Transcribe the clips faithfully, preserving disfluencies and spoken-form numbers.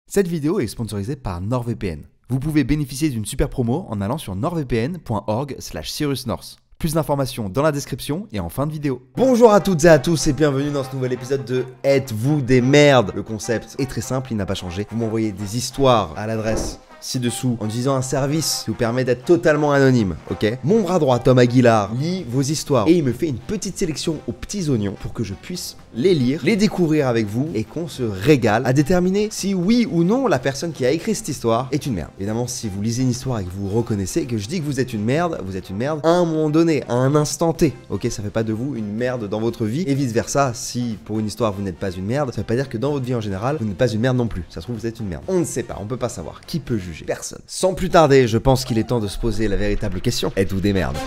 Cette vidéo est sponsorisée par NordVPN. Vous pouvez bénéficier d'une super promo en allant sur nordvpn point org slash cyrus north. Plus d'informations dans la description et en fin de vidéo. Bonjour à toutes et à tous et bienvenue dans ce nouvel épisode de Êtes-vous des merdes? Le concept est très simple, il n'a pas changé. Vous m'envoyez des histoires à l'adresse ci-dessous en utilisant un service qui vous permet d'être totalement anonyme, ok? Mon bras droit, Tom Aguilar, lit vos histoires et il me fait une petite sélection aux petits oignons pour que je puisse les lire, les découvrir avec vous et qu'on se régale à déterminer si oui ou non la personne qui a écrit cette histoire est une merde. Évidemment, si vous lisez une histoire et que vous reconnaissez que je dis que vous êtes une merde, vous êtes une merde à un moment donné, à un instant T, ok? Ça fait pas de vous une merde dans votre vie et vice versa. Si pour une histoire vous n'êtes pas une merde, ça veut pas dire que dans votre vie en général vous n'êtes pas une merde non plus. Ça se trouve vous êtes une merde. On ne sait pas, on peut pas savoir. Qui peut juger? Personne. Sans plus tarder, je pense qu'il est temps de se poser la véritable question. Êtes-vous des merdes?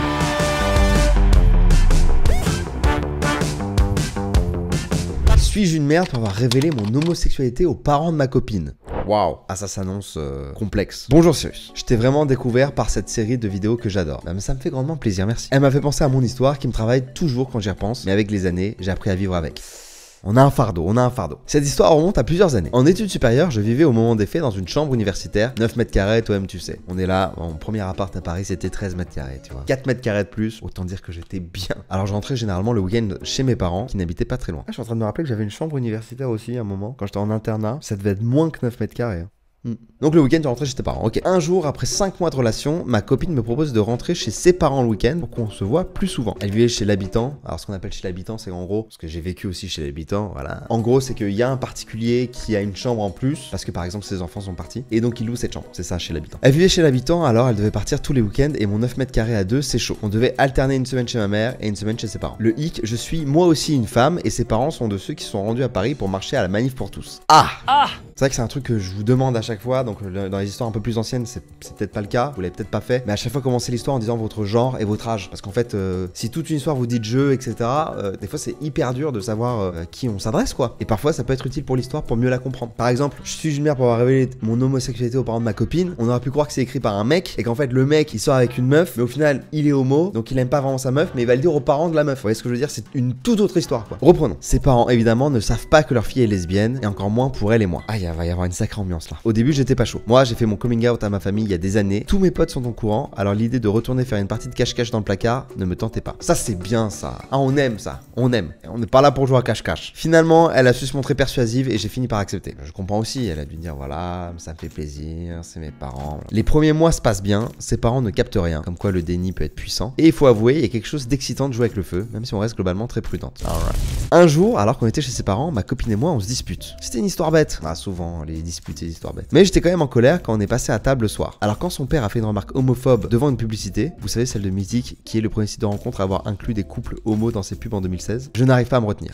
Suis-je une merde pour avoir révélé mon homosexualité aux parents de ma copine? Waouh, ah ça s'annonce euh, complexe. Bonjour Cyrus, je t'ai vraiment découvert par cette série de vidéos que j'adore. Bah, mais ça me fait grandement plaisir, merci. Elle m'a fait penser à mon histoire qui me travaille toujours quand j'y repense, mais avec les années, j'ai appris à vivre avec. On a un fardeau, on a un fardeau. Cette histoire remonte à plusieurs années. En études supérieures, je vivais au moment des faits dans une chambre universitaire, neuf mètres carrés, toi-même tu sais. On est là, mon premier appart à Paris c'était treize mètres carrés, tu vois. quatre mètres carrés de plus, autant dire que j'étais bien. Alors je rentrais généralement le week-end chez mes parents qui n'habitaient pas très loin. Ah, je suis en train de me rappeler que j'avais une chambre universitaire aussi à un moment, quand j'étais en internat. Ça devait être moins que neuf mètres carrés. Hein. Donc le week-end, je rentrais chez tes parents. Ok. Un jour, après cinq mois de relation, ma copine me propose de rentrer chez ses parents le week-end pour qu'on se voit plus souvent. Elle vivait chez l'habitant. Alors ce qu'on appelle chez l'habitant, c'est en gros, parce que j'ai vécu aussi chez l'habitant, voilà. En gros, c'est qu'il y a un particulier qui a une chambre en plus, parce que par exemple ses enfants sont partis, et donc il loue cette chambre. C'est ça, chez l'habitant. Elle vivait chez l'habitant, alors elle devait partir tous les week-ends, et mon neuf mètres carrés à deux, c'est chaud. On devait alterner une semaine chez ma mère et une semaine chez ses parents. Le hic, je suis moi aussi une femme, et ses parents sont de ceux qui sont rendus à Paris pour marcher à la manif pour tous. Ah, ah. C'est vrai que c'est un truc que je vous demande à chaque fois, donc dans les histoires un peu plus anciennes, c'est peut-être pas le cas, vous l'avez peut-être pas fait, mais à chaque fois commencez l'histoire en disant votre genre et votre âge. Parce qu'en fait, euh, si toute une histoire vous dit jeu, et cetera, euh, des fois c'est hyper dur de savoir euh, à qui on s'adresse, quoi. Et parfois ça peut être utile pour l'histoire pour mieux la comprendre. Par exemple, je suis une mère pour avoir révélé mon homosexualité aux parents de ma copine, on aurait pu croire que c'est écrit par un mec, et qu'en fait le mec il sort avec une meuf, mais au final il est homo, donc il aime pas vraiment sa meuf, mais il va le dire aux parents de la meuf. Vous voyez ce que je veux dire? C'est une toute autre histoire, quoi. Reprenons. Ses parents, évidemment, ne savent pas que leur fille est lesbienne, et encore moins pour elle et moi. Ah, il va y avoir une sacrée ambiance là. Au début, j'étais pas chaud. Moi, j'ai fait mon coming out à ma famille il y a des années. Tous mes potes sont au courant, alors l'idée de retourner faire une partie de cache-cache dans le placard ne me tentait pas. Ça, c'est bien ça. Ah, on aime ça. On aime. On n'est pas là pour jouer à cache-cache. Finalement, elle a su se montrer persuasive et j'ai fini par accepter. Je comprends aussi. Elle a dû dire voilà, ça me fait plaisir, c'est mes parents. Les premiers mois se passent bien. Ses parents ne captent rien. Comme quoi, le déni peut être puissant. Et il faut avouer, il y a quelque chose d'excitant de jouer avec le feu, même si on reste globalement très prudente. Alright. Un jour, alors qu'on était chez ses parents, ma copine et moi, on se dispute. C'était une histoire bête. Ah, souvent, les disputes et les histoires bêtes. Mais j'étais quand même en colère quand on est passé à table le soir. Alors quand son père a fait une remarque homophobe devant une publicité, vous savez celle de Mythique, qui est le premier site de rencontre à avoir inclus des couples homo dans ses pubs en deux mille seize, je n'arrive pas à me retenir.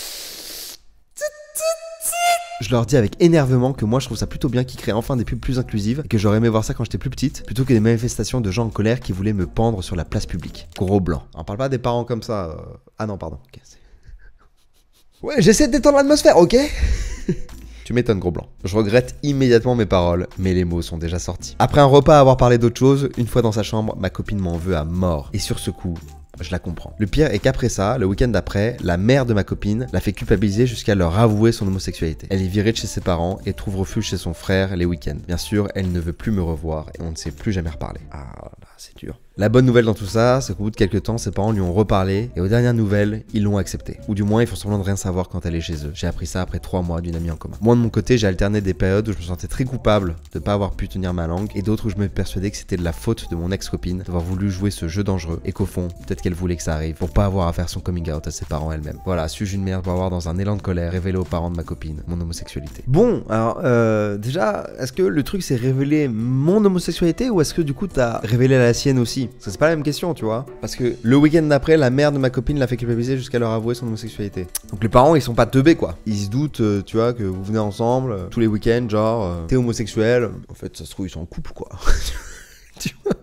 Je leur dis avec énervement que moi je trouve ça plutôt bien qu'ils créent enfin des pubs plus inclusives et que j'aurais aimé voir ça quand j'étais plus petite, plutôt que des manifestations de gens en colère qui voulaient me pendre sur la place publique. Gros blanc. On parle pas des parents comme ça. Euh... Ah non, pardon. Okay, ouais, j'essaie de détendre l'atmosphère, ok? Tu m'étonnes, gros blanc. Je regrette immédiatement mes paroles, mais les mots sont déjà sortis. Après un repas à avoir parlé d'autre chose, une fois dans sa chambre, ma copine m'en veut à mort. Et sur ce coup, je la comprends. Le pire est qu'après ça, le week-end d'après, la mère de ma copine l'a fait culpabiliser jusqu'à leur avouer son homosexualité. Elle est virée de chez ses parents et trouve refuge chez son frère les week-ends. Bien sûr, elle ne veut plus me revoir et on ne s'est plus jamais reparler. Ah là, c'est dur. La bonne nouvelle dans tout ça, c'est qu'au bout de quelques temps, ses parents lui ont reparlé et aux dernières nouvelles, ils l'ont accepté. Ou du moins, ils font semblant de rien savoir quand elle est chez eux. J'ai appris ça après trois mois d'une amie en commun. Moi, de mon côté, j'ai alterné des périodes où je me sentais très coupable de pas avoir pu tenir ma langue et d'autres où je me persuadais que c'était de la faute de mon ex-copine d'avoir voulu jouer ce jeu dangereux et qu'au fond, peut-être qu'elle voulait que ça arrive pour pas avoir à faire son coming out à ses parents elle-même. Voilà, suis-je une merde pour avoir dans un élan de colère révélé aux parents de ma copine mon homosexualité. Bon, alors euh, déjà, est-ce que le truc c'est révéler mon homosexualité ou est-ce que du coup t'as révélé la sienne aussi? Parce que c'est pas la même question, tu vois. Parce que le week-end d'après, la mère de ma copine l'a fait culpabiliser jusqu'à leur avouer son homosexualité. Donc les parents, ils sont pas teubés, quoi. Ils se doutent, euh, tu vois, que vous venez ensemble euh, tous les week-ends, genre, euh, t'es homosexuel. En fait, ça se trouve, ils sont en couple, quoi. Tu vois.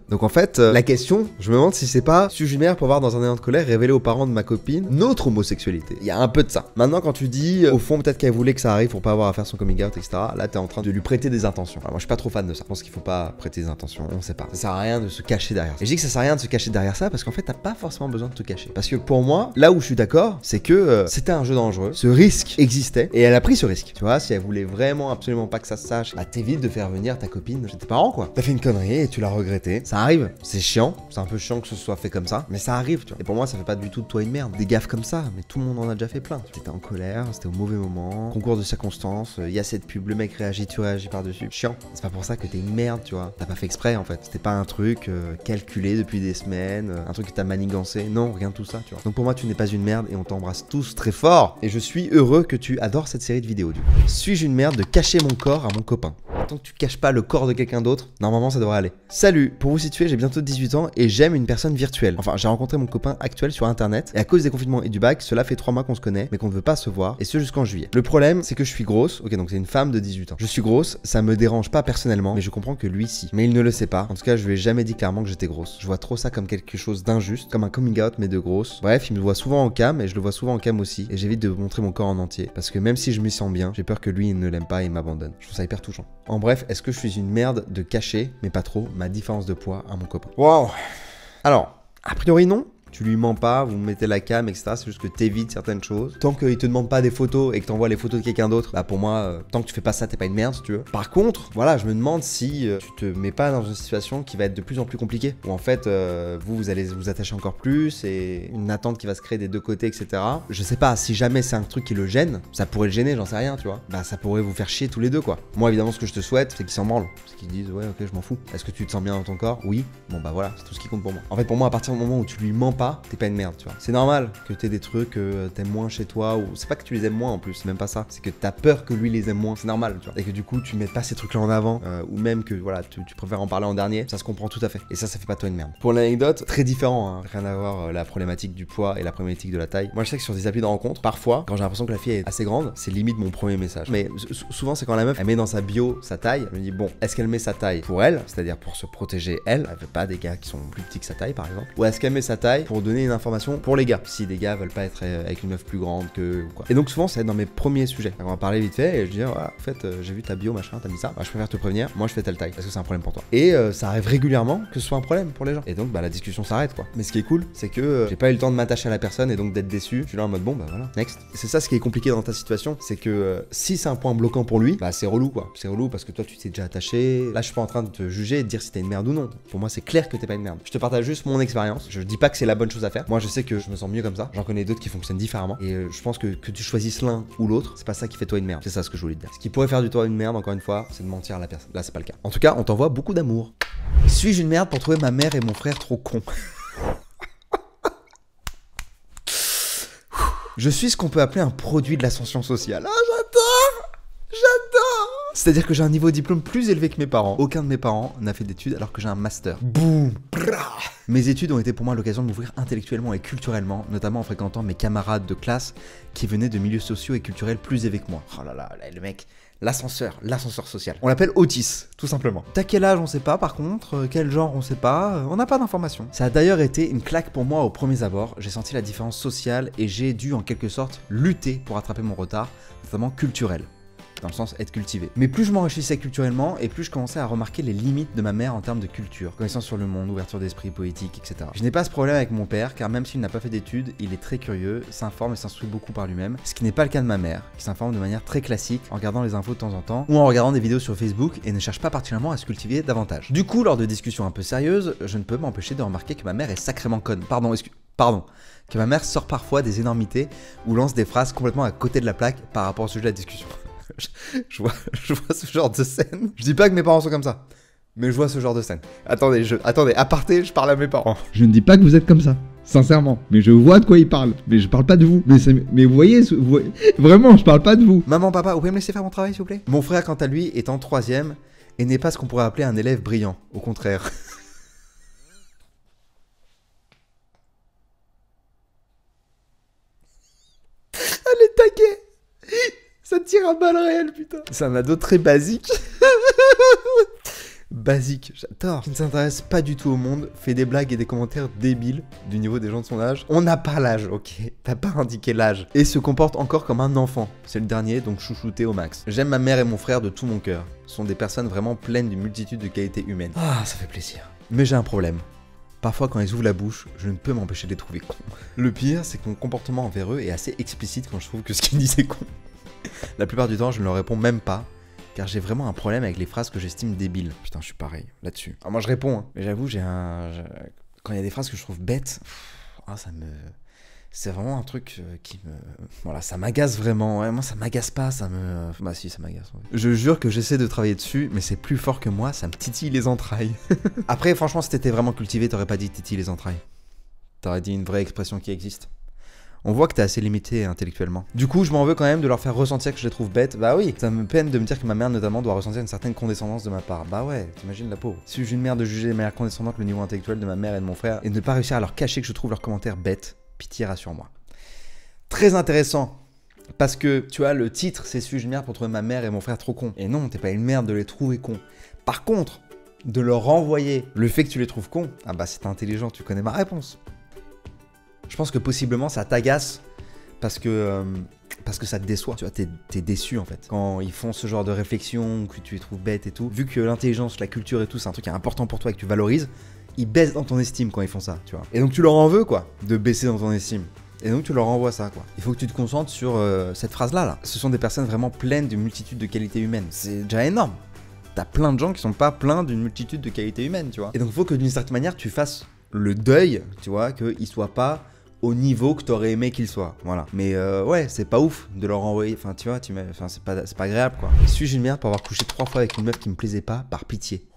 Donc en fait, euh, la question, je me demande si c'est pas suis-je une mère pour voir dans un élan de colère révéler aux parents de ma copine notre homosexualité. Il y a un peu de ça. Maintenant, quand tu dis, euh, au fond, peut-être qu'elle voulait que ça arrive pour pas avoir à faire son coming out, et cetera. Là, t'es en train de lui prêter des intentions. Alors, moi, je suis pas trop fan de ça. Je pense qu'il faut pas prêter des intentions. On sait pas. Ça sert à rien de se cacher derrière ça. Et je dis que ça sert à rien de se cacher derrière ça parce qu'en fait, t'as pas forcément besoin de te cacher. Parce que pour moi, là où je suis d'accord, c'est que euh, c'était un jeu dangereux. Ce risque existait et elle a pris ce risque. Tu vois, si elle voulait vraiment absolument pas que ça se sache, bah t'évites de faire venir ta copine chez tes parents, quoi. T'as fait une connerie et tu l'as regretté. Ça arrive. C'est chiant. C'est un peu chiant que ce soit fait comme ça, mais ça arrive, tu vois. Et pour moi, ça fait pas du tout de toi une merde. Des gaffes comme ça, mais tout le monde en a déjà fait plein. T'étais en colère, c'était au mauvais moment, concours de circonstances, il y a cette pub, le mec réagit, tu réagis par-dessus. Chiant. C'est pas pour ça que t'es une merde, tu vois. T'as pas fait exprès en fait. C'était pas un truc euh, calculé depuis des semaines, euh, un truc que t'as manigancé. Non, rien de tout ça, tu vois. Donc pour moi, tu n'es pas une merde et on t'embrasse tous très fort. Et je suis heureux que tu adores cette série de vidéos, du coup. Suis-je une merde de cacher mon corps à mon copain? Tant que tu caches pas le corps de quelqu'un d'autre, normalement ça devrait aller. Salut, pour vous situer, j'ai bientôt dix-huit ans et j'aime une personne virtuelle. Enfin, j'ai rencontré mon copain actuel sur internet et à cause des confinements et du bac, cela fait trois mois qu'on se connaît mais qu'on ne veut pas se voir et ce jusqu'en juillet. Le problème, c'est que je suis grosse. Ok, donc c'est une femme de dix-huit ans. Je suis grosse, ça me dérange pas personnellement, mais je comprends que lui si. Mais il ne le sait pas. En tout cas, je lui ai jamais dit clairement que j'étais grosse. Je vois trop ça comme quelque chose d'injuste, comme un coming out mais de grosse. Bref, il me voit souvent en cam et je le vois souvent en cam aussi et j'évite de montrer mon corps en entier parce que même si je me sens bien, j'ai peur que lui il ne l'aime pas et m'abandonne. Je trouve ça hyper touchant. En bref, est-ce que je suis une merde de cacher, mais pas trop, ma différence de poids à mon copain? Waouh. Alors, a priori non. Tu lui mens pas, vous mettez la cam, et cetera. C'est juste que t'évites certaines choses. Tant qu'il te demande pas des photos et que t'envoies les photos de quelqu'un d'autre, bah pour moi, euh, tant que tu fais pas ça, t'es pas une merde si tu veux. Par contre, voilà, je me demande si euh, tu te mets pas dans une situation qui va être de plus en plus compliquée. Où en fait, euh, vous, vous allez vous attacher encore plus et une attente qui va se créer des deux côtés, et cetera. Je sais pas, si jamais c'est un truc qui le gêne, ça pourrait le gêner, j'en sais rien, tu vois. Bah ça pourrait vous faire chier tous les deux, quoi. Moi, évidemment, ce que je te souhaite, c'est qu'ils s'en branlent. C'est qu'ils disent, ouais, ok, je m'en fous. Est-ce que tu te sens bien dans ton corps? Oui. Bon, bah voilà, c'est tout ce qui compte pour moi. En fait, pour moi, à partir du moment où tu lui mens pas, t'es pas une merde. C'est normal que t'aies des trucs que euh, t'aimes moins chez toi, ou c'est pas que tu les aimes moins en plus, c'est même pas ça, c'est que t'as peur que lui les aime moins, c'est normal, tu vois, et que du coup tu mets pas ces trucs là en avant, euh, ou même que voilà, tu, tu préfères en parler en dernier, ça se comprend tout à fait, et ça, ça fait pas toi une merde. Pour l'anecdote, très différent, hein. Rien à voir euh, la problématique du poids et la problématique de la taille. Moi je sais que sur des applis de rencontre, parfois, quand j'ai l'impression que la fille est assez grande, c'est limite mon premier message. Mais souvent c'est quand la meuf, elle met dans sa bio sa taille, elle me dit bon, est-ce qu'elle met sa taille pour elle, c'est-à-dire pour se protéger elle, elle veut pas des gars qui sont plus petits que sa taille par exemple, ou est-ce qu'elle met sa taille pour donner une information pour les gars, si des gars veulent pas être avec une meuf plus grande que ou quoi. Et donc souvent ça va être dans mes premiers sujets. On va parler vite fait et je dis ah, en fait euh, j'ai vu ta bio machin, t'as mis ça, bah, je préfère te prévenir, moi je fais telle taille, est-ce que c'est un problème pour toi? Et euh, ça arrive régulièrement que ce soit un problème pour les gens. Et donc bah la discussion s'arrête quoi. Mais ce qui est cool, c'est que euh, j'ai pas eu le temps de m'attacher à la personne et donc d'être déçu. Je suis là en mode bon bah voilà, next. Et c'est ça ce qui est compliqué dans ta situation, c'est que euh, si c'est un point bloquant pour lui, bah c'est relou quoi. C'est relou parce que toi tu t'es déjà attaché. Là je suis pas en train de te juger et de dire si t'es une merde ou non. Pour moi c'est clair que t'es pas une merde. Je te partage juste mon expérience. Je dis pas que c'est la bonne chose à faire. Moi je sais que je me sens mieux comme ça. J'en connais d'autres qui fonctionnent différemment. Et euh, je pense que que tu choisisses l'un ou l'autre, c'est pas ça qui fait toi une merde. C'est ça ce que je voulais te dire. Ce qui pourrait faire du toi une merde, encore une fois, c'est de mentir à la personne. Là, c'est pas le cas. En tout cas, on t'envoie beaucoup d'amour. Suis-je une merde pour trouver ma mère et mon frère trop cons? Je suis ce qu'on peut appeler un produit de l'ascension sociale. Ah, j'adore! J'adore! C'est-à-dire que j'ai un niveau de diplôme plus élevé que mes parents. Aucun de mes parents n'a fait d'études alors que j'ai un master. Boum! Mes études ont été pour moi l'occasion de m'ouvrir intellectuellement et culturellement, notamment en fréquentant mes camarades de classe qui venaient de milieux sociaux et culturels plus élevés que moi. Oh là là, là le mec, l'ascenseur, l'ascenseur social. On l'appelle Otis, tout simplement. T'as quel âge, on sait pas, par contre, quel genre, on sait pas, on n'a pas d'informations. Ça a d'ailleurs été une claque pour moi au premier abord, j'ai senti la différence sociale et j'ai dû en quelque sorte lutter pour rattraper mon retard, notamment culturel. Dans le sens être cultivé. Mais plus je m'enrichissais culturellement et plus je commençais à remarquer les limites de ma mère en termes de culture, connaissance sur le monde, ouverture d'esprit, poétique, et cetera. Je n'ai pas ce problème avec mon père car même s'il n'a pas fait d'études, il est très curieux, s'informe et s'instruit beaucoup par lui-même, ce qui n'est pas le cas de ma mère, qui s'informe de manière très classique en regardant les infos de temps en temps ou en regardant des vidéos sur Facebook et ne cherche pas particulièrement à se cultiver davantage. Du coup, lors de discussions un peu sérieuses, je ne peux m'empêcher de remarquer que ma mère est sacrément conne. Pardon, excuse... Pardon. Que ma mère sort parfois des énormités ou lance des phrases complètement à côté de la plaque par rapport au sujet de la discussion. Je, je, vois, je vois ce genre de scène. Je dis pas que mes parents sont comme ça, mais je vois ce genre de scène. Attendez, je, attendez, aparté, je parle à mes parents. Je ne dis pas que vous êtes comme ça, sincèrement. Mais je vois de quoi ils parlent. Mais je parle pas de vous. Mais, mais vous, voyez, vous voyez, vraiment, je parle pas de vous. Maman, papa, vous pouvez me laisser faire mon travail, s'il vous plaît? Mon frère, quant à lui, est en troisième et n'est pas ce qu'on pourrait appeler un élève brillant. Au contraire. Elle est taquée. Ça tire à balles réelles, putain. C'est un ado très basique. basique, j'adore. Qui ne s'intéresse pas du tout au monde, fait des blagues et des commentaires débiles du niveau des gens de son âge. On n'a pas l'âge, ok, t'as pas indiqué l'âge. Et se comporte encore comme un enfant. C'est le dernier, donc chouchouté au max. J'aime ma mère et mon frère de tout mon cœur. Ce sont des personnes vraiment pleines d'une multitude de qualités humaines. Ah, ça fait plaisir. Mais j'ai un problème. Parfois, quand ils ouvrent la bouche, je ne peux m'empêcher de les trouver cons. Le pire, c'est que mon comportement envers eux est assez explicite quand je trouve que ce qu'ils disent est con. La plupart du temps, je ne leur réponds même pas, car j'ai vraiment un problème avec les phrases que j'estime débiles. Putain, je suis pareil là-dessus. Alors moi, je réponds, hein, mais j'avoue, j'ai un... je- Quand il y a des phrases que je trouve bêtes, pff, ah, ça me... C'est vraiment un truc euh, qui me... Voilà, ça m'agace vraiment. Ouais, moi, ça m'agace pas, ça me... Bah si, ça m'agace. Ouais. Je jure que j'essaie de travailler dessus, mais c'est plus fort que moi, ça me titille les entrailles. Après, franchement, si t'étais vraiment cultivé, t'aurais pas dit titille les entrailles. T'aurais dit une vraie expression qui existe. On voit que t'es assez limité intellectuellement. Du coup, je m'en veux quand même de leur faire ressentir que je les trouve bêtes. Bah oui, ça me peine de me dire que ma mère notamment doit ressentir une certaine condescendance de ma part. Bah ouais, t'imagines la pauvre. Suis-je une mère de juger de manière condescendante le niveau intellectuel de ma mère et de mon frère et de ne pas réussir à leur cacher que je trouve leurs commentaires bêtes? Pitié, rassure-moi. Très intéressant. Parce que, tu vois, le titre, c'est suis-je une merde pour trouver ma mère et mon frère trop cons. Et non, t'es pas une merde de les trouver cons. Par contre, de leur renvoyer le fait que tu les trouves cons, ah bah c'est intelligent, tu connais ma réponse. Je pense que possiblement ça t'agace parce que, euh, parce que ça te déçoit. Tu vois, t'es, t'es déçu en fait. Quand ils font ce genre de réflexion, que tu les trouves bêtes et tout, vu que l'intelligence, la culture et tout, c'est un truc qui est important pour toi et que tu valorises, ils baissent dans ton estime quand ils font ça, tu vois. Et donc tu leur en veux quoi, de baisser dans ton estime. Et donc tu leur envoies ça quoi. Il faut que tu te concentres sur euh, cette phrase là là. Ce sont des personnes vraiment pleines d'une multitude de qualités humaines. C'est déjà énorme. T'as plein de gens qui sont pas pleins d'une multitude de qualités humaines, tu vois. Et donc il faut que d'une certaine manière tu fasses le deuil, tu vois, qu'ils soient pas au niveau que t'aurais aimé qu'ils soient. Voilà. Mais euh, ouais, c'est pas ouf de leur envoyer. Enfin, tu vois, tu mets... enfin, c'est pas, c'est pas agréable quoi. Suis-je une merde pour avoir couché trois fois avec une meuf qui me plaisait pas par pitié?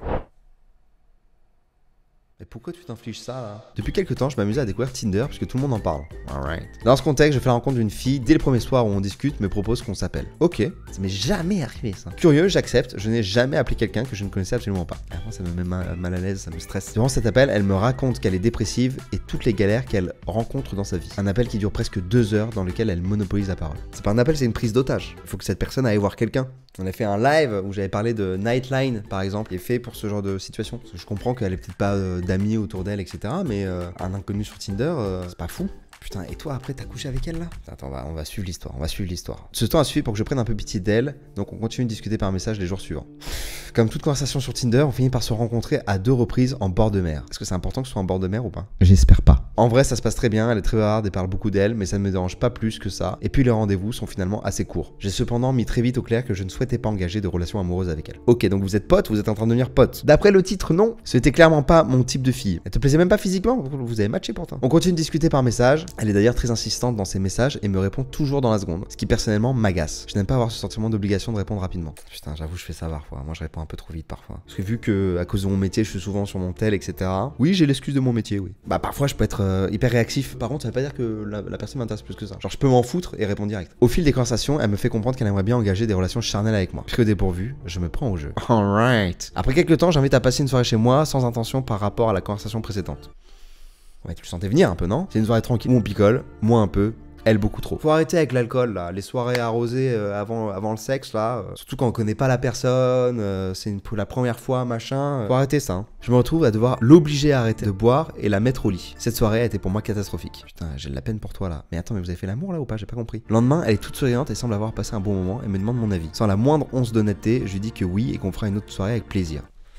Et pourquoi tu t'infliges ça là? Depuis quelques temps, je m'amusais à découvrir Tinder puisque tout le monde en parle. Alright. Dans ce contexte, je fais la rencontre d'une fille. Dès le premier soir où on discute, me propose qu'on s'appelle. Ok, ça m'est jamais arrivé ça. Curieux, j'accepte. Je n'ai jamais appelé quelqu'un que je ne connaissais absolument pas. Ah, moi, ça me met mal, mal à l'aise, ça me stresse. Durant cet appel, elle me raconte qu'elle est dépressive et toutes les galères qu'elle rencontre dans sa vie. Un appel qui dure presque deux heures dans lequel elle monopolise la parole. C'est pas un appel, c'est une prise d'otage. Il faut que cette personne aille voir quelqu'un. On a fait un live où j'avais parlé de Nightline, par exemple, qui est fait pour ce genre de situation. Parce que je comprends qu'elle est peut-être pas euh, d'amis autour d'elle, et cetera. Mais euh, un inconnu sur Tinder, euh, c'est pas fou. Putain, et toi, après, t'as couché avec elle, là? Attends, on va, on va suivre l'histoire, on va suivre l'histoire. Ce temps a suffi pour que je prenne un peu pitié d'elle, donc on continue de discuter par message les jours suivants. Comme toute conversation sur Tinder, on finit par se rencontrer à deux reprises en bord de mer. Est-ce que c'est important que ce soit en bord de mer ou pas? J'espère pas. En vrai, ça se passe très bien, elle est très bavarde et parle beaucoup d'elle, mais ça ne me dérange pas plus que ça. Et puis les rendez-vous sont finalement assez courts. J'ai cependant mis très vite au clair que je ne souhaitais pas engager de relation amoureuse avec elle. Ok, donc vous êtes potes, vous êtes en train de devenir potes. D'après le titre, non. C'était clairement pas mon type de fille. Elle te plaisait même pas physiquement, vous avez matché pourtant. On continue de discuter par message. Elle est d'ailleurs très insistante dans ses messages et me répond toujours dans la seconde. Ce qui personnellement m'agace. Je n'aime pas avoir ce sentiment d'obligation de répondre rapidement. Putain, j'avoue, je fais ça parfois. Moi, je réponds un peu trop vite parfois. Parce que vu que à cause de mon métier, je suis souvent sur mon tel, et cetera. Oui, j'ai l'excuse de mon métier, oui. Bah parfois, je peux être euh, hyper réactif. Par contre, ça veut pas dire que la, la personne m'intéresse plus que ça. Genre, je peux m'en foutre et répondre direct. Au fil des conversations, elle me fait comprendre qu'elle aimerait bien engager des relations charnelles avec moi. Pris au dépourvu, je me prends au jeu. Alright. Après quelques temps, j'invite à passer une soirée chez moi sans intention par rapport à la conversation précédente. Ouais, tu le sentais venir un peu, non? C'est une soirée tranquille où on picole, moi un peu. Elle beaucoup trop. Faut arrêter avec l'alcool là, les soirées arrosées euh, avant, avant le sexe là, euh, surtout quand on connaît pas la personne, euh, c'est une, pour la première fois machin. Euh, faut arrêter ça. Hein. Je me retrouve à devoir l'obliger à arrêter de boire et la mettre au lit. Cette soirée a été pour moi catastrophique. Putain, j'ai de la peine pour toi là. Mais attends, mais vous avez fait l'amour là ou pas? J'ai pas compris. Le lendemain, elle est toute souriante et semble avoir passé un bon moment et me demande mon avis. Sans la moindre once d'honnêteté, je lui dis que oui et qu'on fera une autre soirée avec plaisir.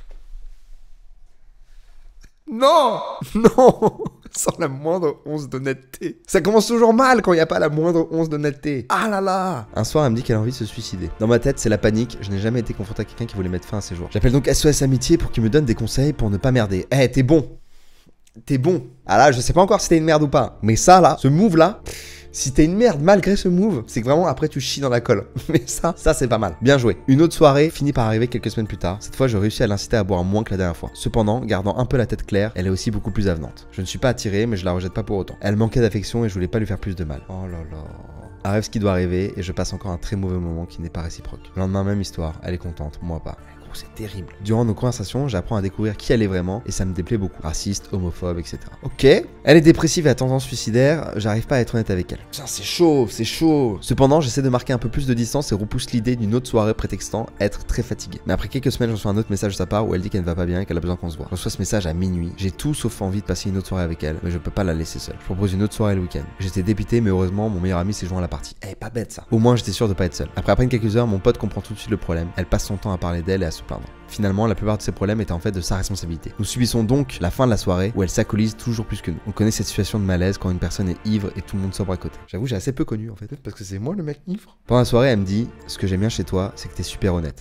Non! Non! Sans la moindre once d'honnêteté. Ça commence toujours mal quand il n'y a pas la moindre once d'honnêteté. Ah là là! Un soir, elle me dit qu'elle a envie de se suicider. Dans ma tête, c'est la panique. Je n'ai jamais été confronté à quelqu'un qui voulait mettre fin à ses jours. J'appelle donc S O S Amitié pour qu'il me donne des conseils pour ne pas merder. Eh, hey, t'es bon! T'es bon! Ah là, je sais pas encore si t'es une merde ou pas. Mais ça là, ce move là... Si t'es une merde malgré ce move, c'est que vraiment après tu chies dans la colle. Mais ça, ça c'est pas mal. Bien joué. Une autre soirée finit par arriver quelques semaines plus tard. Cette fois, je réussis à l'inciter à boire moins que la dernière fois. Cependant, gardant un peu la tête claire, elle est aussi beaucoup plus avenante. Je ne suis pas attiré, mais je la rejette pas pour autant. Elle manquait d'affection et je voulais pas lui faire plus de mal. Oh là là. Arrive ce qui doit arriver et je passe encore un très mauvais moment qui n'est pas réciproque. Le lendemain, même histoire. Elle est contente, moi pas. c'est terrible. Durant nos conversations, j'apprends à découvrir qui elle est vraiment et ça me déplaît beaucoup. Raciste, homophobe, et cetera. Ok. Elle est dépressive et à tendance suicidaire, j'arrive pas à être honnête avec elle. Putain, c'est chaud, c'est chaud. Cependant, j'essaie de marquer un peu plus de distance et repousse l'idée d'une autre soirée prétextant être très fatigué. Mais après quelques semaines, je reçois un autre message de sa part où elle dit qu'elle ne va pas bien et qu'elle a besoin qu'on se voit. Je reçois ce message à minuit. J'ai tout sauf envie de passer une autre soirée avec elle, mais je peux pas la laisser seule. Je propose une autre soirée le week-end. J'étais dépité, mais heureusement, mon meilleur ami s'est joint à la partie. Eh, pas bête ça. Au moins, j'étais sûr de pas être seul. Après à peine quelques heures, mon pote comprend tout de suite le problème. Elle passe son temps à parler d'elle et à se plaindre. Finalement, la plupart de ses problèmes étaient en fait de sa responsabilité. Nous subissons donc la fin de la soirée où elle s'alcoolise toujours plus que nous. On connaît cette situation de malaise quand une personne est ivre et tout le monde sobre à côté. J'avoue, j'ai assez peu connu en fait, parce que c'est moi le mec ivre. Pendant la soirée, elle me dit, ce que j'aime bien chez toi, c'est que t'es super honnête.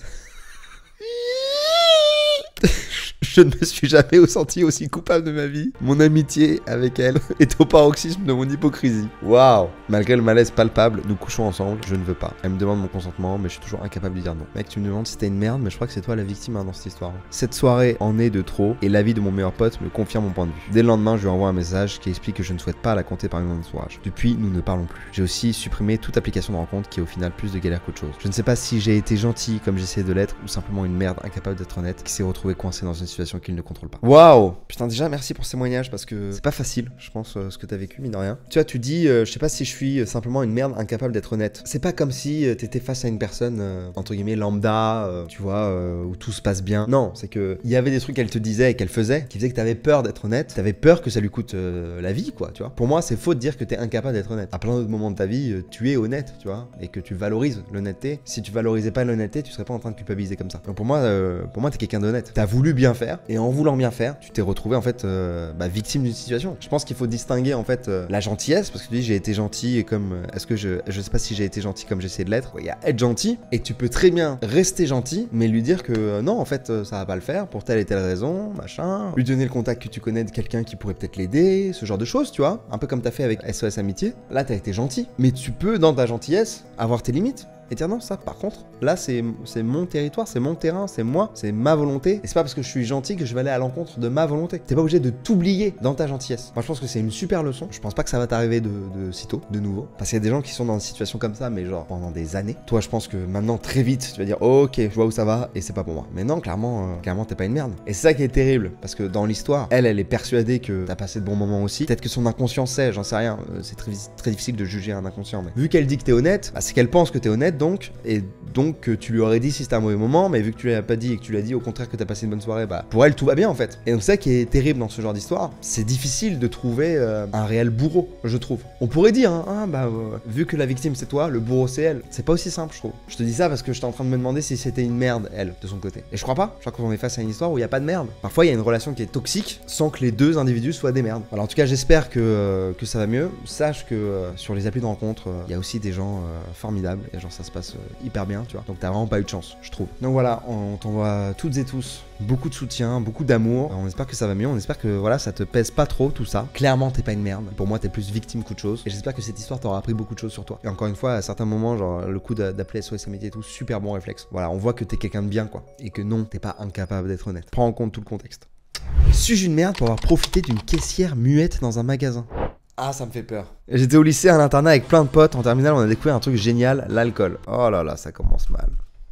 Je ne me suis jamais senti aussi coupable de ma vie. Mon amitié avec elle est au paroxysme de mon hypocrisie. Waouh. Malgré le malaise palpable, nous couchons ensemble, je ne veux pas. Elle me demande mon consentement, mais je suis toujours incapable de dire non. Mec, tu me demandes si t'es une merde, mais je crois que c'est toi la victime hein, dans cette histoire. Cette soirée en est de trop, et l'avis de mon meilleur pote me confirme mon point de vue. Dès le lendemain, je lui envoie un message qui explique que je ne souhaite pas la compter parmi mon entourage. Depuis, nous ne parlons plus. J'ai aussi supprimé toute application de rencontre qui est au final plus de galère qu'autre chose. Je ne sais pas si j'ai été gentil comme j'essayais de l'être, ou simplement une merde incapable d'être honnête qui s'est retrouvée coincée dans une situation qu'il ne contrôle pas. Waouh. Putain, déjà merci pour ce témoignage parce que c'est pas facile, je pense, euh, ce que t'as vécu, mine de rien. Tu vois, tu dis, euh, je sais pas si je suis euh, simplement une merde incapable d'être honnête. C'est pas comme si euh, t'étais face à une personne, euh, entre guillemets, lambda, euh, tu vois, euh, où tout se passe bien. Non, c'est que il y avait des trucs qu'elle te disait et qu'elle faisait qui faisaient que t'avais peur d'être honnête. T'avais peur que ça lui coûte euh, la vie, quoi, tu vois. Pour moi, c'est faux de dire que t'es incapable d'être honnête. À plein d'autres moments de ta vie, euh, tu es honnête, tu vois, et que tu valorises l'honnêteté. Si tu valorisais pas l'honnêteté, tu serais pas en train de culpabiliser comme ça. Donc pour moi, euh, pour moi, t'es quelqu'un d'honnête. T'as voulu bien faire et en voulant bien faire, tu t'es retrouvé en fait euh, bah, victime d'une situation. Je pense qu'il faut distinguer en fait euh, la gentillesse, parce que tu dis j'ai été gentil et comme euh, est-ce que je je sais pas si j'ai été gentil comme j'essayais de l'être. Il y a être gentil et tu peux très bien rester gentil mais lui dire que euh, non en fait euh, ça va pas le faire pour telle et telle raison, machin, lui donner le contact que tu connais de quelqu'un qui pourrait peut-être l'aider, ce genre de choses, tu vois, un peu comme t'as fait avec S O S Amitié. Là t'as été gentil, mais tu peux dans ta gentillesse avoir tes limites. Et dire non, ça par contre, là c'est mon territoire, c'est mon terrain, c'est moi, c'est ma volonté. Et c'est pas parce que je suis gentil que je vais aller à l'encontre de ma volonté. T'es pas obligé de t'oublier dans ta gentillesse. Moi je pense que c'est une super leçon. Je pense pas que ça va t'arriver de, de sitôt, de nouveau. Parce qu'il y a des gens qui sont dans une situation comme ça, mais genre pendant des années. Toi je pense que maintenant très vite, tu vas dire oh, ok, je vois où ça va et c'est pas pour moi. Mais non, clairement, euh, clairement t'es pas une merde. Et c'est ça qui est terrible. Parce que dans l'histoire, elle, elle est persuadée que t'as passé de bons moments aussi. Peut-être que son inconscient sait, j'en sais rien. Euh, c'est très, très difficile de juger un inconscient. Mais vu qu'elle dit que t'es honnête, bah, c'est qu'elle pense que t'es honnête donc. Et donc tu lui aurais dit si c'était un mauvais moment, mais vu que tu l'as pas dit et que tu l'as dit au contraire que t'as passé une bonne soirée, bah pour elle tout va bien en fait. Et donc c'est ça qui est terrible dans ce genre d'histoire, c'est difficile de trouver euh, un réel bourreau, je trouve. On pourrait dire, hein, hein bah euh, vu que la victime c'est toi, le bourreau c'est elle. C'est pas aussi simple je trouve. Je te dis ça parce que j'étais en train de me demander si c'était une merde elle de son côté. Et je crois pas. Je crois qu'on est face à une histoire où il y a pas de merde. Parfois il y a une relation qui est toxique sans que les deux individus soient des merdes. Alors en tout cas j'espère que, euh, que ça va mieux. Sache que euh, sur les applis de rencontre, il euh, y a aussi des gens euh, formidables et genre ça se passe euh, hyper bien. Tu vois. Donc t'as vraiment pas eu de chance, je trouve. Donc voilà, on t'envoie toutes et tous beaucoup de soutien, beaucoup d'amour. On espère que ça va mieux, on espère que voilà, ça te pèse pas trop tout ça. Clairement, t'es pas une merde. Pour moi, t'es plus victime qu'autre chose. Et j'espère que cette histoire t'aura appris beaucoup de choses sur toi. Et encore une fois, à certains moments, genre le coup d'appeler S O S Amitié et tout, super bon réflexe. Voilà, on voit que t'es quelqu'un de bien, quoi. Et que non, t'es pas incapable d'être honnête. Prends en compte tout le contexte. Suis-je une merde pour avoir profité d'une caissière muette dans un magasin ? Ah, ça me fait peur. J'étais au lycée à l'internat avec plein de potes. En terminale, on a découvert un truc génial, l'alcool. Oh là là, ça commence mal.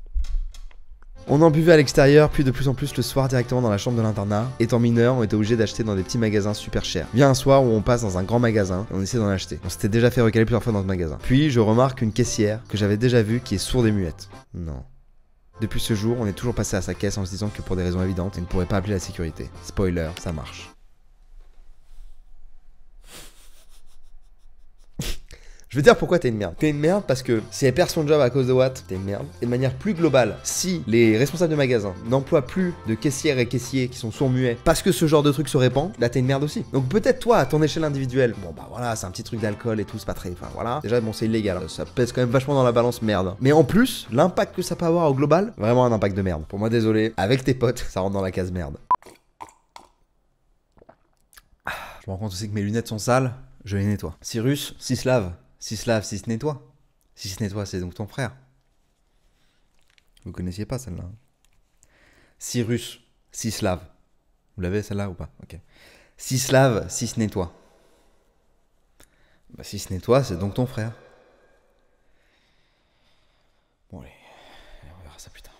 On en buvait à l'extérieur, puis de plus en plus le soir directement dans la chambre de l'internat. Étant mineur, on était obligé d'acheter dans des petits magasins super chers. Vient un soir où on passe dans un grand magasin et on essaie d'en acheter. On s'était déjà fait recaler plusieurs fois dans ce magasin. Puis je remarque une caissière que j'avais déjà vue qui est sourde et muette. Non. Depuis ce jour, on est toujours passé à sa caisse en se disant que pour des raisons évidentes, elle ne pourrait pas appeler la sécurité. Spoiler, ça marche. Je veux dire pourquoi t'es une merde. T'es une merde parce que si elle perd son job à cause de Watt, t'es une merde. Et de manière plus globale, si les responsables de magasins n'emploient plus de caissières et caissiers qui sont sourds-muets parce que ce genre de truc se répand, là t'es une merde aussi. Donc peut-être toi, à ton échelle individuelle, bon bah voilà, c'est un petit truc d'alcool et tout, c'est pas très... Enfin voilà. Déjà bon c'est illégal, ça pèse quand même vachement dans la balance merde. Mais en plus, l'impact que ça peut avoir au global, vraiment un impact de merde. Pour moi désolé, avec tes potes, ça rentre dans la case merde. Je me rends compte aussi que mes lunettes sont sales, je les nettoie. Cyrus, s'il se lave. Si se lave, si se nettoie. Si se nettoie, c'est donc ton frère. Vous connaissiez pas celle-là. Cyrus, si se lave. Vous l'avez celle-là ou pas? Ok. Si se lave, si se nettoie. Bah, si se nettoie, c'est donc ton frère. Bon, allez, on verra ça plus tard.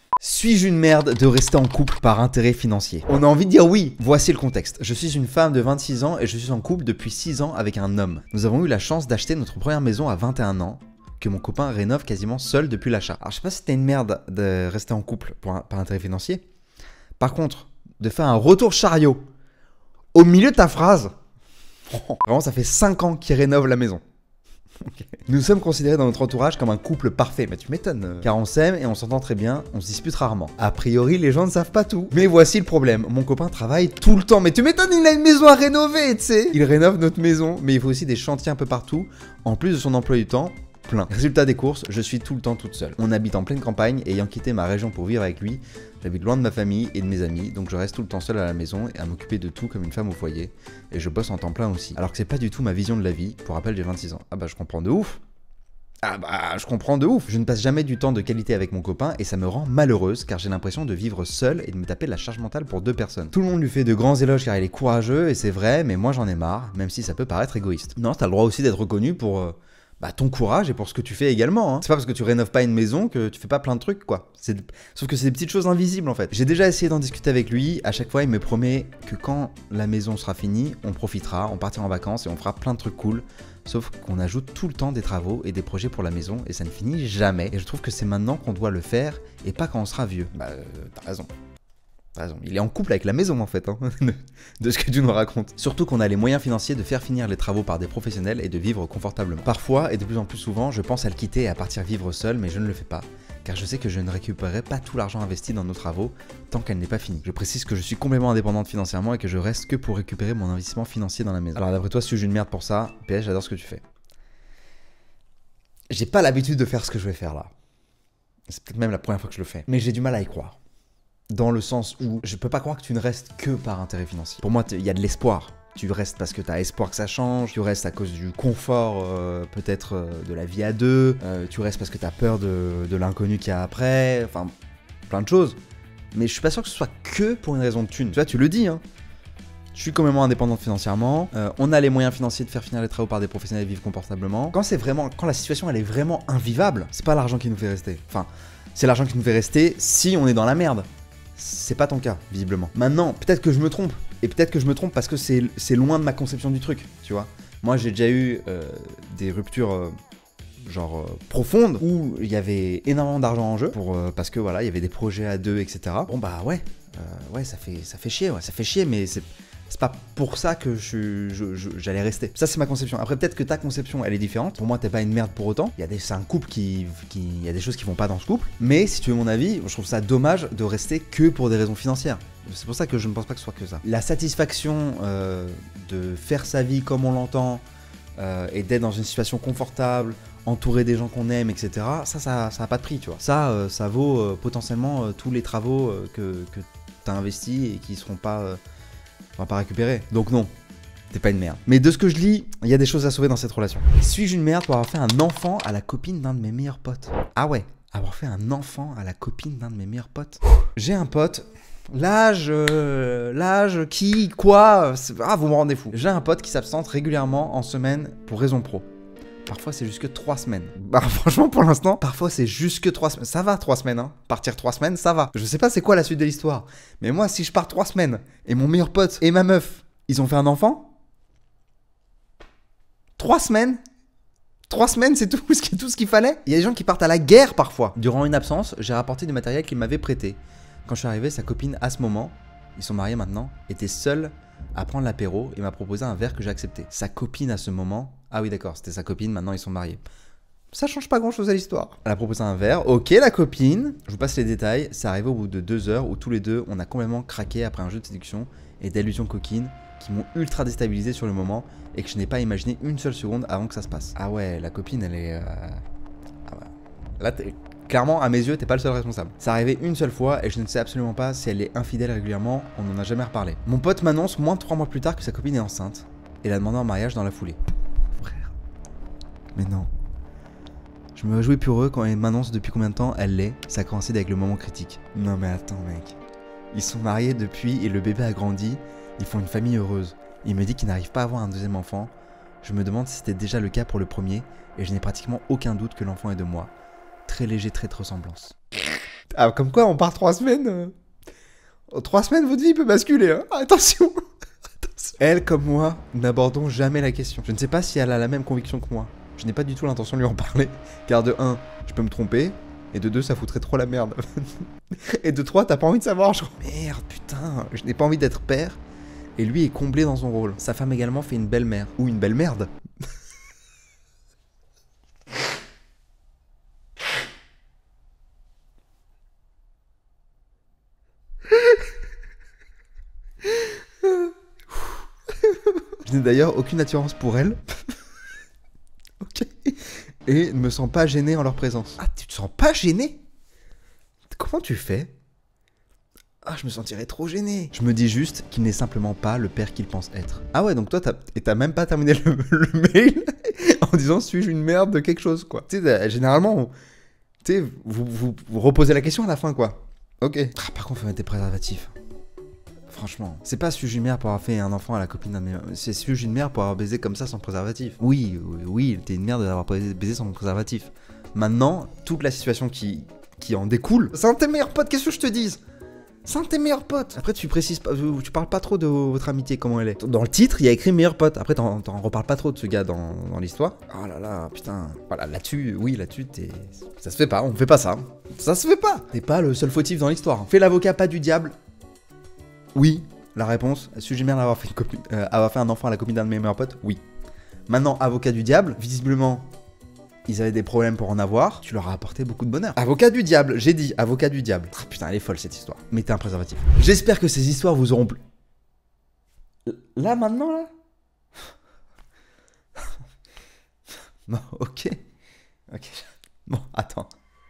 Suis-je une merde de rester en couple par intérêt financier? On a envie de dire oui. Voici le contexte. Je suis une femme de vingt-six ans et je suis en couple depuis six ans avec un homme. Nous avons eu la chance d'acheter notre première maison à vingt et un ans, que mon copain rénove quasiment seul depuis l'achat. Alors je sais pas si c'était une merde de rester en couple pour un, par intérêt financier. Par contre, de faire un retour chariot au milieu de ta phrase, vraiment ça fait cinq ans qu'il rénove la maison. Okay. Nous sommes considérés dans notre entourage comme un couple parfait, mais tu m'étonnes. Car on s'aime et on s'entend très bien, on se dispute rarement. A priori, les gens ne savent pas tout. Mais voici le problème, mon copain travaille tout le temps. Mais tu m'étonnes, il a une maison à rénover, tu sais. Il rénove notre maison, mais il faut aussi des chantiers un peu partout, en plus de son emploi du temps. Plein. Résultat des courses, je suis tout le temps toute seule. On habite en pleine campagne et ayant quitté ma région pour vivre avec lui, j'habite loin de ma famille et de mes amis, donc je reste tout le temps seule à la maison et à m'occuper de tout comme une femme au foyer. Et je bosse en temps plein aussi. Alors que c'est pas du tout ma vision de la vie. Pour rappel, j'ai vingt-six ans. Ah bah je comprends de ouf. Ah bah je comprends de ouf. Je ne passe jamais du temps de qualité avec mon copain et ça me rend malheureuse car j'ai l'impression de vivre seule et de me taper la charge mentale pour deux personnes. Tout le monde lui fait de grands éloges car il est courageux et c'est vrai, mais moi j'en ai marre, même si ça peut paraître égoïste. Non, t'as le droit aussi d'être reconnu pour... Euh, Bah, ton courage et pour ce que tu fais également. Hein. C'est pas parce que tu rénoves pas une maison que tu fais pas plein de trucs, quoi. Sauf que c'est des petites choses invisibles, en fait. J'ai déjà essayé d'en discuter avec lui. À chaque fois, il me promet que quand la maison sera finie, on profitera, on partira en vacances et on fera plein de trucs cool. Sauf qu'on ajoute tout le temps des travaux et des projets pour la maison et ça ne finit jamais. Et je trouve que c'est maintenant qu'on doit le faire et pas quand on sera vieux. Bah, euh, t'as raison. Raison. Il est en couple avec la maison en fait, hein, de ce que tu nous racontes. Surtout qu'on a les moyens financiers de faire finir les travaux par des professionnels et de vivre confortablement. Parfois, et de plus en plus souvent, je pense à le quitter et à partir vivre seul, mais je ne le fais pas, car je sais que je ne récupérerai pas tout l'argent investi dans nos travaux tant qu'elle n'est pas finie. Je précise que je suis complètement indépendante financièrement et que je reste que pour récupérer mon investissement financier dans la maison. Alors d'après toi, suis-je une merde pour ça? P S, j'adore ce que tu fais. J'ai pas l'habitude de faire ce que je vais faire là. C'est peut-être même la première fois que je le fais, mais j'ai du mal à y croire. Dans le sens où je peux pas croire que tu ne restes que par intérêt financier. Pour moi, il y a de l'espoir. Tu restes parce que tu as espoir que ça change, tu restes à cause du confort euh, peut-être euh, de la vie à deux, euh, tu restes parce que tu as peur de, de l'inconnu qu'il y a après, enfin plein de choses. Mais je suis pas sûr que ce soit que pour une raison de thune. Tu vois, tu le dis, hein. Je suis quand même indépendante financièrement, euh, on a les moyens financiers de faire finir les travaux par des professionnels et vivre confortablement. Quand c'est vraiment, quand la situation elle est vraiment invivable, c'est pas l'argent qui nous fait rester. Enfin, c'est l'argent qui nous fait rester si on est dans la merde. C'est pas ton cas, visiblement. Maintenant, peut-être que je me trompe. Et peut-être que je me trompe parce que c'est loin de ma conception du truc, tu vois. Moi, j'ai déjà eu euh, des ruptures, euh, genre, euh, profondes, où il y avait énormément d'argent en jeu, pour, euh, parce que, voilà, il y avait des projets à deux, et cetera. Bon, bah, ouais, euh, ouais, ça fait, ça fait chier, ouais, ça fait chier, mais c'est... C'est pas pour ça que je, je, je, j'allais rester. Ça, c'est ma conception. Après, peut-être que ta conception, elle est différente. Pour moi, t'es pas une merde pour autant. Il y a des, c'est un couple qui, qui, il y a des choses qui vont pas dans ce couple. Mais si tu veux mon avis, je trouve ça dommage de rester que pour des raisons financières. C'est pour ça que je ne pense pas que ce soit que ça. La satisfaction euh, de faire sa vie comme on l'entend euh, et d'être dans une situation confortable, entouré des gens qu'on aime, et cetera. Ça, ça, ça a pas de prix, tu vois. Ça, euh, ça vaut euh, potentiellement euh, tous les travaux euh, que, que t'as investis et qui seront pas euh, on va pas récupérer. Donc non, t'es pas une merde. Mais de ce que je lis, il y a des choses à sauver dans cette relation. Suis-je une merde pour avoir fait un enfant à la copine d'un de mes meilleurs potes? Ah ouais, avoir fait un enfant à la copine d'un de mes meilleurs potes. J'ai un pote, l'âge, euh, l'âge, qui, quoi, ah vous me rendez fou. J'ai un pote qui s'absente régulièrement en semaine pour raison pro. Parfois c'est jusque trois semaines. Bah franchement pour l'instant, parfois c'est jusque trois semaines. Ça va trois semaines, hein. Partir trois semaines, ça va. Je sais pas c'est quoi la suite de l'histoire. Mais moi si je pars trois semaines et mon meilleur pote et ma meuf, ils ont fait un enfant. Trois semaines Trois semaines c'est tout, tout ce qu'il fallait. Il y a des gens qui partent à la guerre parfois. Durant une absence, j'ai rapporté du matériel qu'il m'avait prêté. Quand je suis arrivé, sa copine à ce moment, ils sont mariés maintenant, était seule à prendre l'apéro et m'a proposé un verre que j'ai accepté. Sa copine à ce moment... Ah oui d'accord, c'était sa copine, maintenant ils sont mariés. Ça change pas grand chose à l'histoire. Elle a proposé un verre, ok la copine, je vous passe les détails, c'est arrivé au bout de deux heures où tous les deux on a complètement craqué après un jeu de séduction et d'allusions coquines qui m'ont ultra déstabilisé sur le moment et que je n'ai pas imaginé une seule seconde avant que ça se passe. Ah ouais, la copine elle est... Euh... Ah ouais. Là t'es... Clairement, à mes yeux, t'es pas le seul responsable. Ça arrivé une seule fois et je ne sais absolument pas si elle est infidèle régulièrement, on n'en a jamais reparlé. Mon pote m'annonce moins de trois mois plus tard que sa copine est enceinte et l'a demandé en mariage dans la foulée. Frère. Mais non. Je me réjouis pour eux quand il m'annonce depuis combien de temps elle l'est, ça coïncide avec le moment critique. Non mais attends mec. Ils sont mariés depuis et le bébé a grandi, ils font une famille heureuse. Il me dit qu'il n'arrive pas à avoir un deuxième enfant. Je me demande si c'était déjà le cas pour le premier et je n'ai pratiquement aucun doute que l'enfant est de moi. Très léger trait de ressemblance. Ah, comme quoi, on part trois semaines. Euh... En trois semaines, votre vie peut basculer. Hein. Attention. Attention. Elle, comme moi, n'abordons jamais la question. Je ne sais pas si elle a la même conviction que moi. Je n'ai pas du tout l'intention de lui en parler. Car de un, je peux me tromper. Et de deux, ça foutrait trop la merde. Et de trois, t'as pas envie de savoir. Genre, merde, putain, je n'ai pas envie d'être père. Et lui est comblé dans son rôle. Sa femme également fait une belle mère. Ou une belle merde. Je n'ai d'ailleurs aucune attirance pour elle. Ok. Et ne me sens pas gêné en leur présence. Ah, tu te sens pas gêné? Comment tu fais? Ah, je me sentirais trop gêné. Je me dis juste qu'il n'est simplement pas le père qu'il pense être. Ah ouais, donc toi, t'as et t'as même pas terminé le, le mail en disant suis-je une merde de quelque chose, quoi. Tu sais, généralement, tu sais, vous, vous, vous reposez la question à la fin, quoi. Ok. Ah, par contre, faut mettre des préservatifs. Franchement, c'est pas suis-je une mère pour avoir fait un enfant à la copine d'un de mes... C'est suis-je une mère pour avoir baisé comme ça sans préservatif. Oui, oui, oui, t'es une merde d'avoir baisé sans préservatif. Maintenant, toute la situation qui, qui en découle... C'est un de tes meilleurs potes, qu'est-ce que je te dise? C'est un de tes meilleurs potes. Après, tu précises pas, tu parles pas trop de votre amitié, comment elle est. Dans le titre, il y a écrit meilleur pote. Après, t'en reparles pas trop de ce gars dans, dans l'histoire. Oh là là, putain. Voilà, là-dessus, oui, là-dessus, t'es... Ça se fait pas, on fait pas ça. Ça se fait pas. T'es pas le seul fautif dans l'histoire. Fais l'avocat, pas du diable. Oui, la réponse. Suis-je une merde d'avoir fait, euh, avoir fait un enfant à la copine d'un de mes meilleurs potes? Oui. Maintenant, avocat du diable, visiblement... Ils avaient des problèmes pour en avoir, tu leur as apporté beaucoup de bonheur. Avocat du diable, j'ai dit, avocat du diable. Ah, putain, elle est folle cette histoire. Mettez un préservatif. J'espère que ces histoires vous auront plu. Là, maintenant, là Bon, ok. Ok. Bon, attends.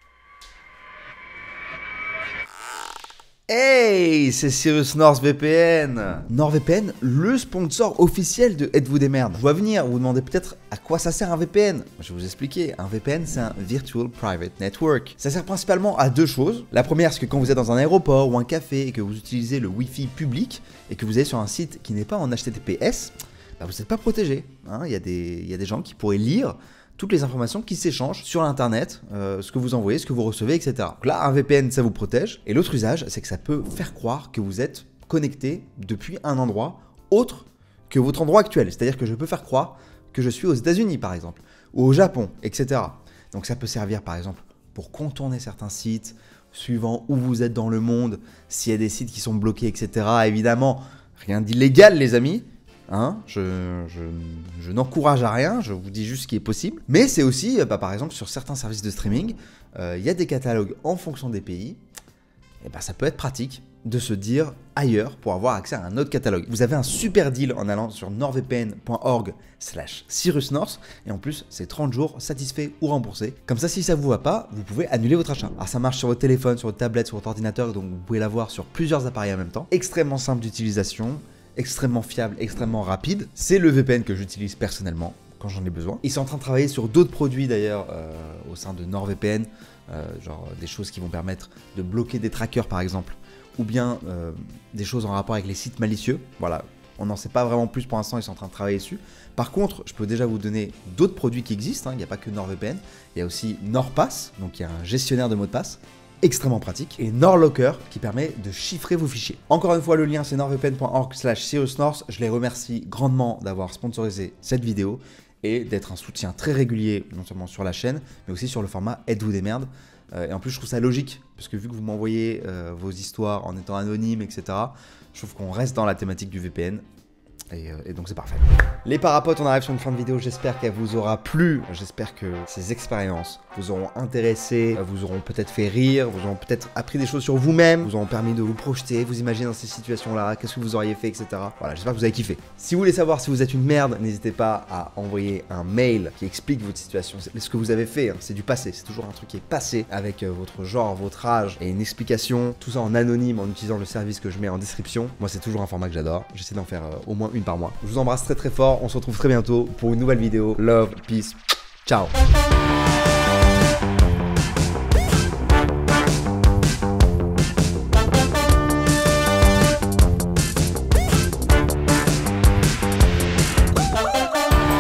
Hey, c'est Cyrus NordVPN. NordVPN, le sponsor officiel de Êtes-vous des merdes. Je vois venir, vous vous demandez peut-être à quoi ça sert un V P N. Je vais vous expliquer, un V P N c'est un Virtual Private Network. Ça sert principalement à deux choses. La première, c'est que quand vous êtes dans un aéroport ou un café et que vous utilisez le Wi-Fi public et que vous allez sur un site qui n'est pas en H T T P S, bah vous n'êtes pas protégé. Hein, il y a des, il y a des gens qui pourraient lire toutes les informations qui s'échangent sur l'internet, euh, ce que vous envoyez, ce que vous recevez, et cetera. Donc là, un V P N, ça vous protège. Et l'autre usage, c'est que ça peut faire croire que vous êtes connecté depuis un endroit autre que votre endroit actuel. C'est-à-dire que je peux faire croire que je suis aux États-Unis, par exemple, ou au Japon, et cetera. Donc ça peut servir, par exemple, pour contourner certains sites, suivant où vous êtes dans le monde, s'il y a des sites qui sont bloqués, et cetera. Évidemment, rien d'illégal, les amis. Hein, je, je, je n'encourage à rien, je vous dis juste ce qui est possible. Mais c'est aussi, bah, par exemple, sur certains services de streaming, il euh, y a des catalogues en fonction des pays. Et bah, ça peut être pratique de se dire ailleurs pour avoir accès à un autre catalogue. Vous avez un super deal en allant sur nordvpn point org slash cyrusnorth. Et en plus, c'est trente jours satisfaits ou remboursés. Comme ça, si ça vous va pas, vous pouvez annuler votre achat. Alors ça marche sur votre téléphone, sur votre tablette, sur votre ordinateur. Donc vous pouvez l'avoir sur plusieurs appareils en même temps. Extrêmement simple d'utilisation. Extrêmement fiable, extrêmement rapide. C'est le V P N que j'utilise personnellement quand j'en ai besoin. Ils sont en train de travailler sur d'autres produits d'ailleurs euh, au sein de NordVPN, euh, genre des choses qui vont permettre de bloquer des trackers par exemple, ou bien euh, des choses en rapport avec les sites malicieux. Voilà, on n'en sait pas vraiment plus pour l'instant, ils sont en train de travailler dessus. Par contre, je peux déjà vous donner d'autres produits qui existent, hein. Il n'y a pas que NordVPN, il y a aussi NordPass, donc il y a un gestionnaire de mots de passe, extrêmement pratique, et NordLocker qui permet de chiffrer vos fichiers. Encore une fois, le lien c'est nordvpn point org slash cyrusnorth. Je les remercie grandement d'avoir sponsorisé cette vidéo et d'être un soutien très régulier, non seulement sur la chaîne, mais aussi sur le format Êtes-vous des merdes. Euh, et en plus, je trouve ça logique, parce que vu que vous m'envoyez euh, vos histoires en étant anonyme, et cetera, je trouve qu'on reste dans la thématique du V P N. Et, euh, et donc c'est parfait. Les parapotes, on arrive sur une fin de vidéo, j'espère qu'elle vous aura plu, j'espère que ces expériences vous auront intéressé, vous auront peut-être fait rire, vous auront peut-être appris des choses sur vous-même, vous auront permis de vous projeter, vous imaginer dans ces situations-là, qu'est-ce que vous auriez fait, et cetera. Voilà, j'espère que vous avez kiffé. Si vous voulez savoir si vous êtes une merde, n'hésitez pas à envoyer un mail qui explique votre situation, ce que vous avez fait, hein. C'est du passé, c'est toujours un truc qui est passé avec euh, votre genre, votre âge et une explication, tout ça en anonyme en utilisant le service que je mets en description. Moi c'est toujours un format que j'adore, j'essaie d'en faire euh, au moins une par mois. Je vous embrasse très très fort, on se retrouve très bientôt pour une nouvelle vidéo. Love, peace, ciao.